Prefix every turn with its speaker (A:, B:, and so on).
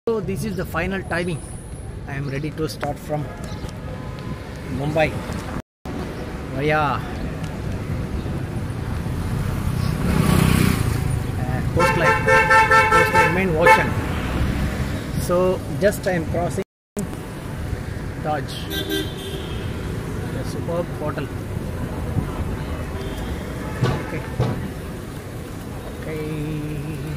A: So this is the final timing. I am ready to start from Mumbai via coastline main ocean. So just I am crossing Taj, a superb hotel. Okay.